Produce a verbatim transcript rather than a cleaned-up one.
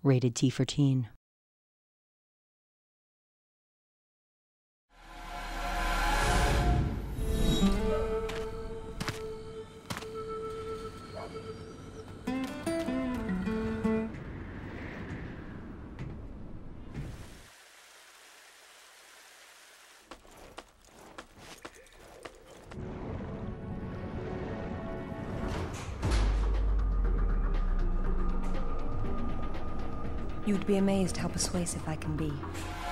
Rated T for Teen. You'd be amazed how persuasive I can be.